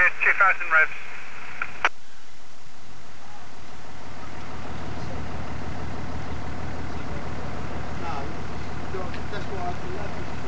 is 2000 revs. No, that's why I have to